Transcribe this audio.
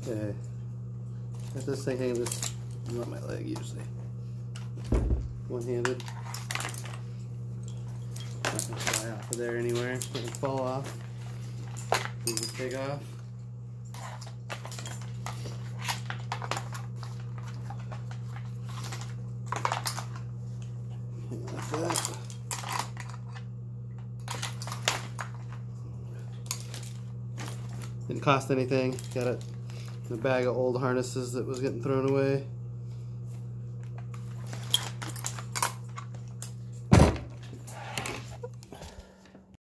Okay. Got this thing hanging this on my leg usually. One-handed. Not gonna fly off of there anywhere. It's gonna fall off. Need to take off. Like that. Didn't cost anything. Got it in a bag of old harnesses that was getting thrown away.